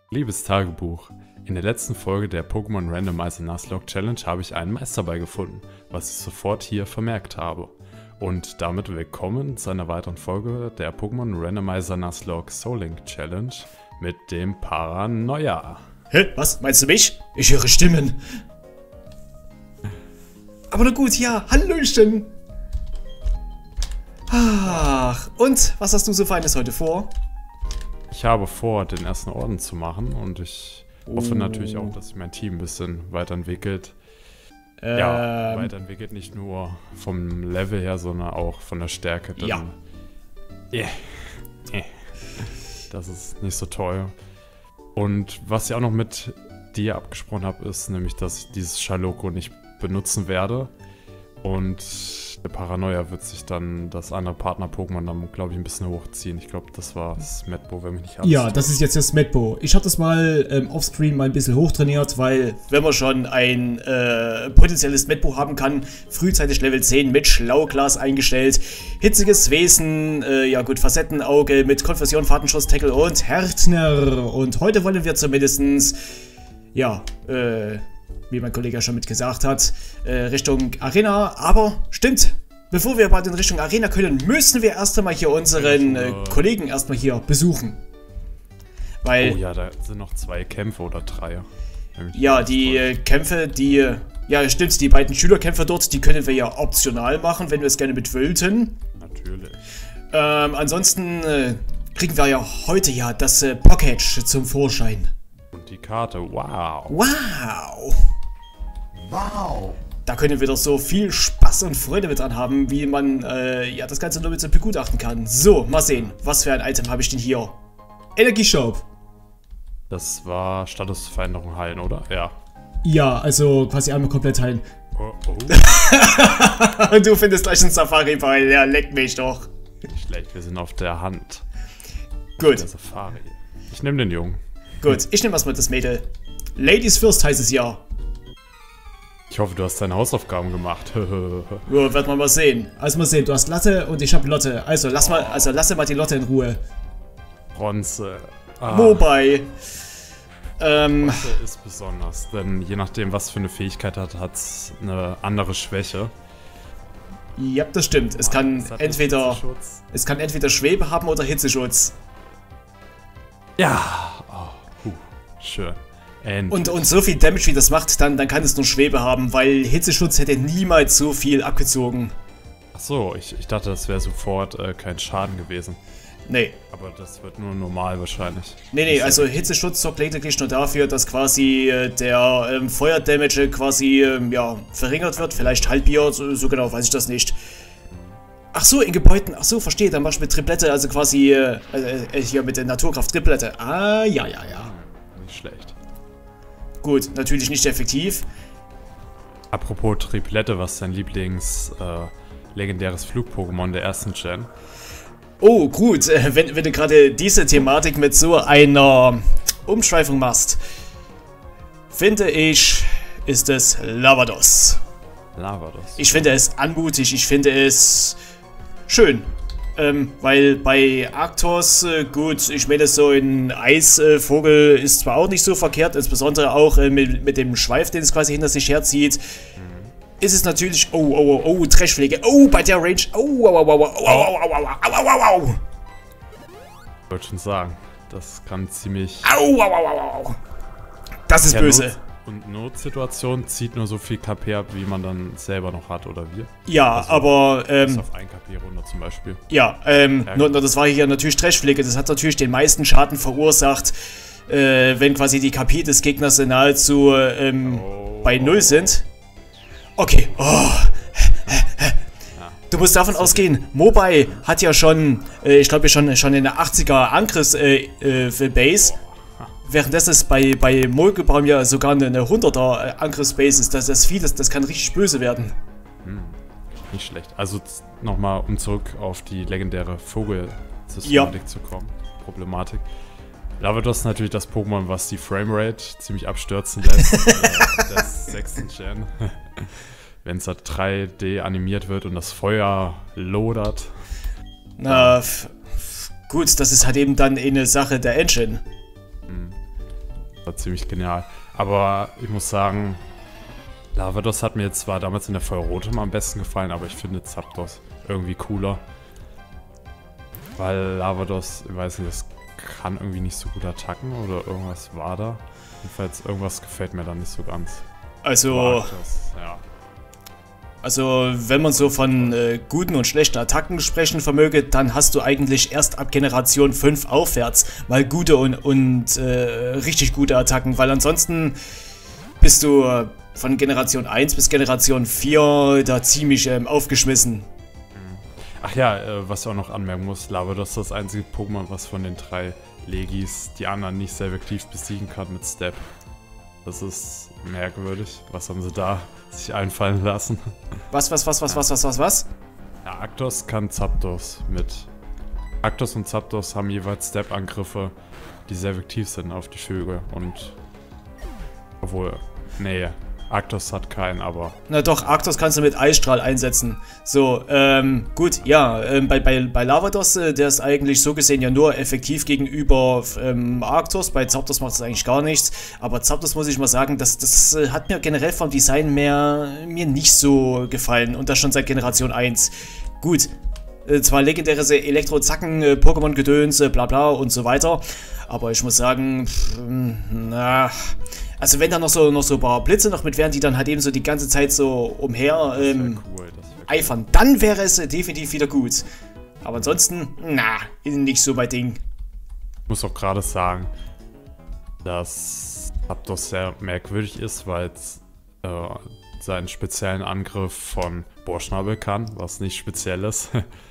Liebes Tagebuch, in der letzten Folge der Pokémon Randomizer Nuzlocke Challenge habe ich einen Meisterball gefunden, was ich sofort hier vermerkt habe. Und damit willkommen zu einer weiteren Folge der Pokémon Randomizer Nuzlocke Soul Link Challenge mit dem Paranoia. Hä? Was? Meinst du mich? Ich höre Stimmen. Aber na gut, ja, Hallöchen. Ach, und was hast du so Feines heute vor? Ich habe vor, den ersten Orden zu machen und ich hoffe natürlich auch, dass sich mein Team ein bisschen weiterentwickelt. Ja, weiterentwickelt nicht nur vom Level her, sondern auch von der Stärke. Denn ja. Das ist nicht so toll. Und was ich auch noch mit dir abgesprochen habe, ist nämlich, dass ich dieses Schaloko nicht benutzen werde. Und der Paranoia wird sich dann das andere Partner-Pokémon dann, glaube ich, ein bisschen hochziehen. Ich glaube, das war Smetbo, wenn mich nicht alles Ja, das ist jetzt das Smetbo. Ich habe das mal offscreen mal ein bisschen hochtrainiert, weil wenn man schon ein potenzielles Smetbo haben kann, frühzeitig Level 10 mit Schlauglas eingestellt, hitziges Wesen, ja gut, Facettenauge mit Konversion, Fahrtenschuss, Tackle und Härtner. Und heute wollen wir zumindestens, ja, wie mein Kollege ja schon mitgesagt hat, Richtung Arena. Aber stimmt, bevor wir bald in Richtung Arena können, müssen wir erst einmal hier unseren Kollegen erstmal hier besuchen. Weil, oh ja, da sind noch 2 Kämpfe oder 3. Ja, die Kämpfe, ja stimmt, die beiden Schülerkämpfe dort, die können wir ja optional machen, wenn wir es gerne mit wollten. Natürlich. Ansonsten kriegen wir ja heute ja das Package zum Vorschein. Und die Karte, wow. Wow. Wow. Da können wir doch so viel Spaß und Freude mit dran haben, wie man ja das Ganze nur mit so begutachten kann. So, mal sehen, was für ein Item habe ich denn hier? Energieshop. Das war Statusveränderung heilen, oder? Ja. Ja, also quasi einmal komplett heilen. Oh, oh. Und du findest gleich einen Safari-Ball, ja, leck mich doch. Nicht schlecht, wir sind auf der Hand. Gut. Der Safari. Ich nehme den Jungen. Gut, ich nehme erstmal das Mädel. Ladies first heißt es ja. Ich hoffe, du hast deine Hausaufgaben gemacht. Ja, wird man mal sehen. Also mal sehen, du hast Latte und ich habe Lotte. Also lass mal die Lotte in Ruhe. Bronze. Wobei. Bronze ist besonders, denn je nachdem, was für eine Fähigkeit hat es eine andere Schwäche. Ja, das stimmt. Es kann entweder Schwebe haben oder Hitzeschutz. Ja. Oh, schön. Und so viel Damage wie das macht, dann kann es nur Schwebe haben, weil Hitzeschutz hätte niemals so viel abgezogen. Achso, ich dachte, das wäre sofort kein Schaden gewesen. Nee. Aber das wird nur normal wahrscheinlich. Nee, also Hitzeschutz sorgt lediglich nur dafür, dass quasi der Feuerdamage quasi ja, verringert wird. Vielleicht halbiert, so genau weiß ich das nicht. Ach so, in Gebäuden, ach so, verstehe, dann machst du mit Triplette, also quasi hier mit der Naturkraft Triplette. Ah, ja. Nicht schlecht. Gut, natürlich nicht effektiv. Apropos Triplette, was ist dein Lieblings-legendäres Flug-Pokémon der ersten Gen? Oh, gut, wenn du gerade diese Thematik mit so einer Umschweifung machst, finde ich, ist es Lavados. Lavados. Ich finde es anmutig, ich finde es schön. Weil bei Arktos, gut, ich meine, so ein Eisvogel ist zwar auch nicht so verkehrt, insbesondere auch mit dem Schweif, den es quasi hinter sich herzieht, ist es natürlich, oh, Trashpflege, oh, bei der Range, au. Ich wollte schon sagen, das kann ziemlich... Au. Das ist böse. Und Notsituation zieht nur so viel KP ab, wie man dann selber noch hat, oder wir? Ja, also, aber, bis auf 1 KP-Runde zum Beispiel. Ja, nur das war hier natürlich Trashpflege, das hat natürlich den meisten Schaden verursacht, wenn quasi die KP des Gegners nahezu, bei 0 sind. Okay, Du musst davon ausgehen, Mobile hat ja schon, ich glaube schon in der 80er Angriffs-Base. Währenddessen es bei Molkebaum ja sogar eine 100er Angriffsbase ist, das kann richtig böse werden. Nicht schlecht. Also nochmal, um zurück auf die legendäre Vogel-Systematik zu kommen. Problematik. Lavados ist natürlich das Pokémon, was die Framerate ziemlich abstürzen lässt. des 6. Gen. Wenn es da 3D animiert wird und das Feuer lodert. Na, gut, das ist halt eben dann eine Sache der Engine. War ziemlich genial. Aber ich muss sagen, Lavados hat mir jetzt zwar damals in der Feuerrotem am besten gefallen, aber ich finde Zapdos irgendwie cooler. Weil Lavados, ich weiß nicht, das kann irgendwie nicht so gut attacken oder irgendwas war da. Jedenfalls irgendwas gefällt mir da nicht so ganz. Also, ja. Also, wenn man so von guten und schlechten Attacken sprechen vermöge, dann hast du eigentlich erst ab Generation 5 aufwärts mal gute und richtig gute Attacken, weil ansonsten bist du von Generation 1 bis Generation 4 da ziemlich aufgeschmissen. Ach ja, was ich auch noch anmerken muss, Lavados ist das einzige Pokémon, was von den 3 Legis die anderen nicht sehr effektiv besiegen kann mit Step. Das ist merkwürdig. Was haben sie da sich einfallen lassen? Was? Ja, Arctos kann Zapdos mit. Arctos und Zapdos haben jeweils Step-Angriffe, die sehr effektiv sind auf die Vögel. Und. Obwohl. Nee, Arctos hat keinen, aber. Na doch, Arctos kannst du mit Eisstrahl einsetzen. So, gut, ja, bei Lavados, der ist eigentlich so gesehen ja nur effektiv gegenüber Arctos. Bei Zapdos macht das eigentlich gar nichts. Aber Zapdos, muss ich mal sagen, das hat mir generell vom Design mir nicht so gefallen. Und das schon seit Generation 1. Gut, zwar legendäres Elektro-Zacken, Pokémon-Gedöns, bla bla und so weiter. Aber ich muss sagen, na. Also wenn da noch so ein paar Blitze noch mit wären, die dann halt eben so die ganze Zeit so umher eifern, dann wäre es definitiv wieder gut. Aber ansonsten, na, nicht so mein Ding. Ich muss auch gerade sagen, dass Zapdos sehr merkwürdig ist, weil es seinen speziellen Angriff von Bohrschnabel kann, was nicht speziell ist.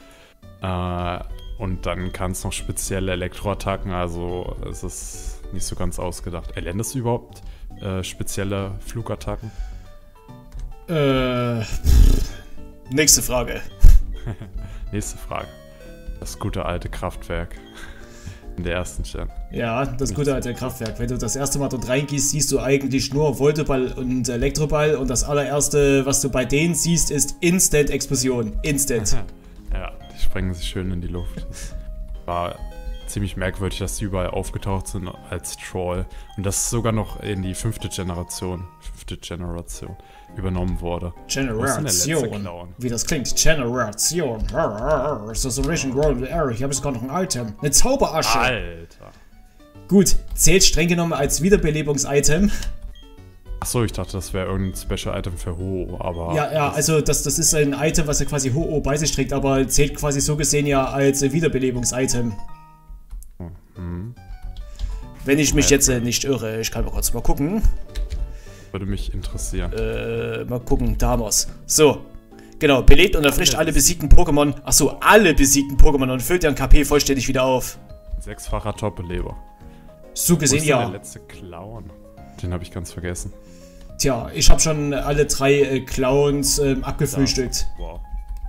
Und dann kann es noch spezielle Elektroattacken, also es ist nicht so ganz ausgedacht. Erlernt es überhaupt spezielle Flugattacken? Nächste Frage. Nächste Frage. Das gute alte Kraftwerk in der ersten Gen. Ja, das gute alte Kraftwerk. Wenn du das erste Mal dort reingehst, siehst du eigentlich nur Volteball und Elektroball und das allererste, was du bei denen siehst, ist Instant-Explosion. Instant. Ja, die sprengen sich schön in die Luft. Das war ziemlich merkwürdig, dass die überall aufgetaucht sind als Troll. Und das sogar noch in die fünfte Generation übernommen wurde. Generation. Wie das klingt. Generation. Ist das so richtig groß? Ich habe jetzt gar noch ein Item. Eine Zauberasche. Alter. Gut, zählt streng genommen als Wiederbelebungs-Item. Achso, ich dachte, das wäre irgendein Special-Item für Ho-Oh, aber... Ja, also das ist ein Item, was er quasi Ho-Oh bei sich trägt, aber zählt quasi so gesehen ja als Wiederbelebungs-Item. Wenn ich mich jetzt nicht irre, ich kann mal kurz mal gucken. Würde mich interessieren. Mal gucken, da haben wir's. So, genau, belebt und erfrischt alle besiegten Pokémon. Achso, alle besiegten Pokémon und füllt deren KP vollständig wieder auf. 6-facher Top-Beleber. So gesehen, ja. Der letzte Clown. Den habe ich ganz vergessen. Tja, ich habe schon alle 3 Clowns abgefrühstückt. Ja. Wow.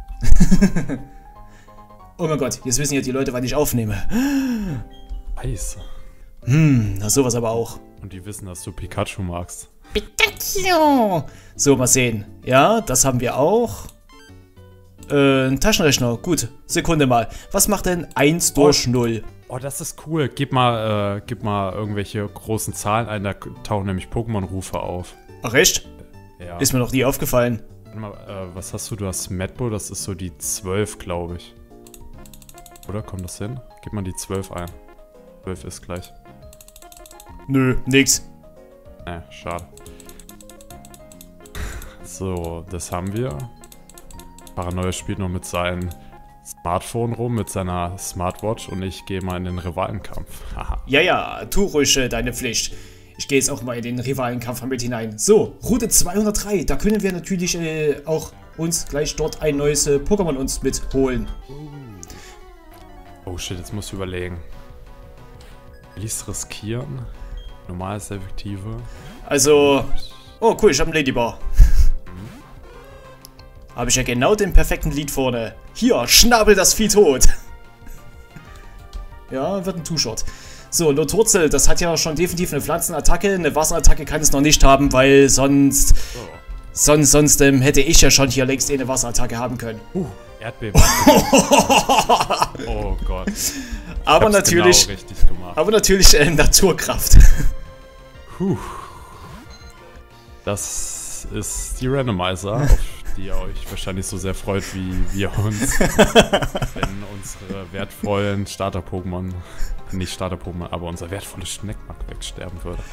Oh mein Gott, jetzt wissen ja die Leute, wann ich aufnehme. Scheiße. Na sowas aber auch. Und die wissen, dass du Pikachu magst. Pikachu! So, mal sehen. Ja, das haben wir auch. Ein Taschenrechner. Gut, Sekunde mal. Was macht denn 1 durch 0? Oh, das ist cool. Gib mal irgendwelche großen Zahlen ein, da tauchen nämlich Pokémon-Rufe auf. Ach echt? Ja. Ist mir noch nie aufgefallen. Warte mal, was hast du? Du hast Medbo, das ist so die 12, glaube ich. Oder? Kommt das hin? Gib mal die 12 ein. 12 ist gleich. Nö, nix. Schade. So, das haben wir. Paranoia spielt noch mit seinem Smartphone rum, mit seiner Smartwatch und ich gehe mal in den Rivalenkampf. Haha. Ja, tu ruhig deine Pflicht. Ich gehe jetzt auch mal in den Rivalenkampf mit hinein. So, Route 203, da können wir natürlich auch uns gleich dort ein neues Pokémon uns mitholen. Oh shit, jetzt musst du überlegen. Will ich's riskieren? Normal ist effektive. Also, oh cool, ich habe einen Ladybar. Habe ich ja genau den perfekten Lied vorne. Hier, schnabel das Vieh tot. Ja, wird ein Two-Shot. So, Loturzel, das hat ja schon definitiv eine Pflanzenattacke. Eine Wasserattacke kann es noch nicht haben, weil sonst hätte ich ja schon hier längst eine Wasserattacke haben können. Erdbeben. Oh Gott. Aber natürlich, genau richtig gemacht. aber natürlich Naturkraft. Puh. Das ist die Randomizer, auf die ihr euch wahrscheinlich so sehr freut wie wir uns, wenn unsere wertvollen Starter-Pokémon, nicht Starter-Pokémon, aber unser wertvolles Schneckmark wegsterben würde.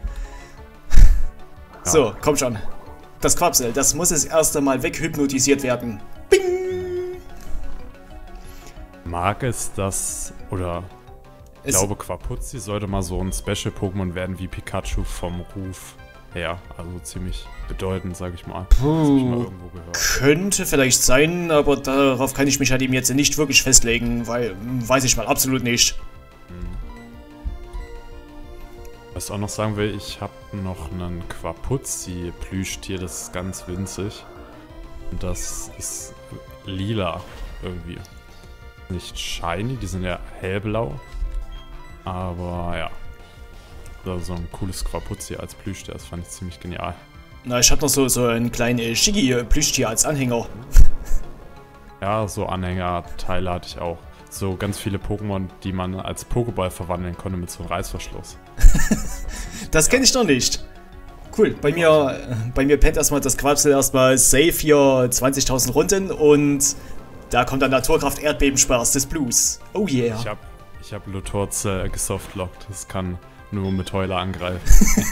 Ja. So, komm schon. Das Quapsel, das muss es erst einmal weghypnotisiert werden. Bing! Mag es das, oder ich glaube Quapuzzi sollte mal so ein Special-Pokémon werden wie Pikachu vom Ruf her. Also ziemlich bedeutend, sag ich mal. Das hab ich mal irgendwo gehört. Könnte vielleicht sein, aber darauf kann ich mich halt eben jetzt nicht wirklich festlegen, weil, weiß ich mal, absolut nicht. Was ich auch noch sagen will, ich habe noch einen Quapuzzi-Plüschtier, das ist ganz winzig. Und das ist lila irgendwie. Nicht shiny, die sind ja hellblau. Aber ja. So ein cooles Quapuzzi als Plüschtier, das fand ich ziemlich genial. Na, ich hab noch so einen kleinen Shiggy-Plüschtier als Anhänger. Ja, so Anhängerteile hatte ich auch. So ganz viele Pokémon, die man als Pokéball verwandeln konnte mit so einem Reißverschluss. Das kenne ich noch nicht. Cool, bei mir pennt erstmal das Quapsel erstmal safe hier 20.000 Runden und da kommt dann Naturkraft Erdbebenspaß des Blues. Oh yeah. Ich hab Lutorz gesoftlockt, das kann nur mit Heuler angreifen.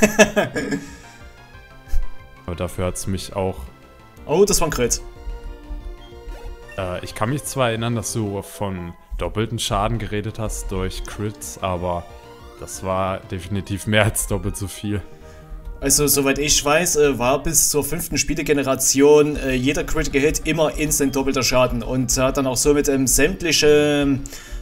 Aber dafür hat es mich auch... Oh, das war ein Crit. Ich kann mich zwar erinnern, dass du von doppelten Schaden geredet hast durch Crits, aber das war definitiv mehr als doppelt so viel. Also, soweit ich weiß, war bis zur 5. Spielegeneration jeder Critical Hit immer instant doppelter Schaden und hat dann auch somit sämtliche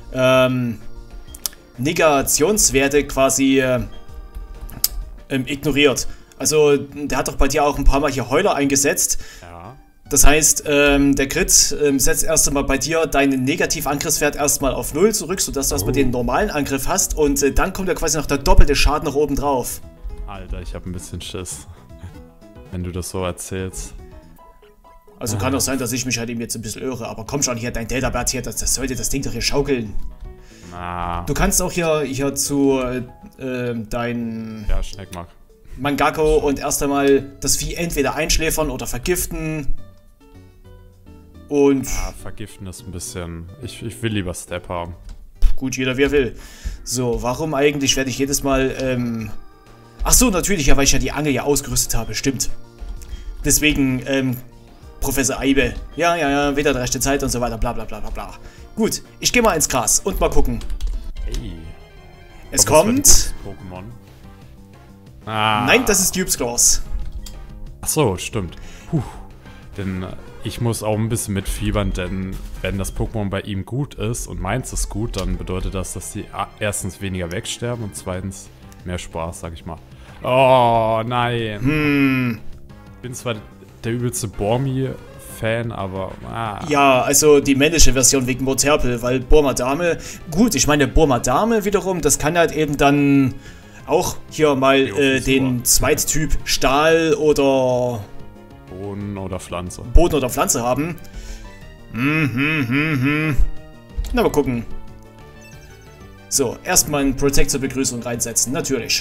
Negationswerte quasi ignoriert. Also, der hat doch bei dir auch ein paar Mal hier Heuler eingesetzt. Ja. Das heißt, der Crit setzt erst einmal bei dir deinen Negativangriffswert erstmal auf 0 zurück, sodass du erstmal den normalen Angriff hast und dann kommt ja quasi noch der doppelte Schaden nach oben drauf. Alter, ich hab ein bisschen Schiss, wenn du das so erzählst. Also kann doch sein, dass ich mich halt eben jetzt ein bisschen irre, aber komm schon hier, dein Deltabert hier, das sollte das Ding doch hier schaukeln. Na. Du kannst auch hier zu dein Ja, Schneckmark. Mangako und erst einmal das Vieh entweder einschläfern oder vergiften. Und... Ja, vergiften ist ein bisschen... Ich will lieber Step haben. Gut, jeder wie er will. So, warum eigentlich werde ich jedes Mal, Ach so, natürlich, ja, weil ich ja die Angel ja ausgerüstet habe, stimmt. Deswegen, Professor Eibe. Ja, wieder die rechte Zeit und so weiter, bla bla bla bla bla. Gut, ich gehe mal ins Gras und mal gucken. Hey. Es kommt... Pokémon. Ah. Nein, das ist Dupsclaws. Ach so, stimmt. Denn ich muss auch ein bisschen mitfiebern, denn wenn das Pokémon bei ihm gut ist und meins ist gut, dann bedeutet das, dass sie erstens weniger wegsterben und zweitens mehr Spaß, sag ich mal. Oh, nein. Ich bin zwar der übelste Bormi-Fan, aber... Ja, also die männliche Version wegen Moterpel, weil Bormadame... Gut, ich meine, Bormadame wiederum, das kann halt eben dann auch hier mal den Zweittyp Stahl oder... Boden oder Pflanze. Boden oder Pflanze haben. Na, mal gucken. So, erstmal einen Protect zur Begrüßung reinsetzen, natürlich.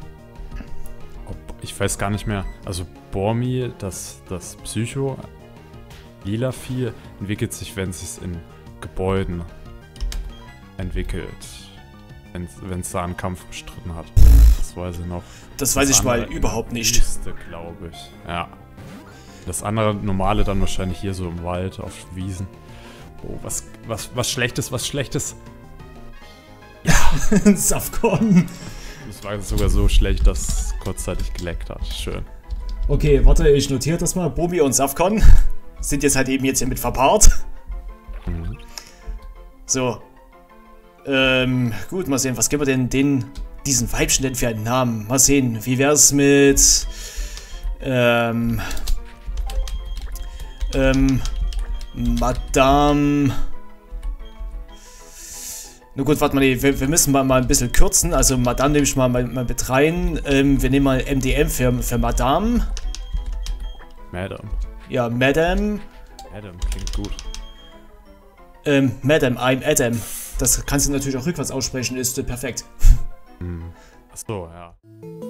Ich weiß gar nicht mehr. Also Bormi, das Psycho, lila Vieh, entwickelt sich, wenn es sich in Gebäuden entwickelt. Wenn es da einen Kampf bestritten hat. Das weiß ich noch. Das weiß ich mal überhaupt nicht. Glaube ich. Ja. Das andere normale dann wahrscheinlich hier so im Wald, auf Wiesen. Oh, was Schlechtes, was Schlechtes. Ja, Safcon. Das war sogar so schlecht, dass es kurzzeitig geleckt hat. Schön. Okay, warte, ich notiere das mal. Bomi und Safcon sind jetzt halt eben jetzt hier mit verpaart. So. Gut, mal sehen, was geben wir denn diesen Weibchen denn für einen Namen? Mal sehen, wie wär's mit... Madame... Na gut, warte mal, wir müssen mal ein bisschen kürzen. Also Madame nehme ich mal mit rein. Wir nehmen mal MDM für Madame. Madame. Ja, Madame. Madame klingt gut. Madame, I'm Adam. Das kannst du natürlich auch rückwärts aussprechen, ist perfekt. Achso, ja.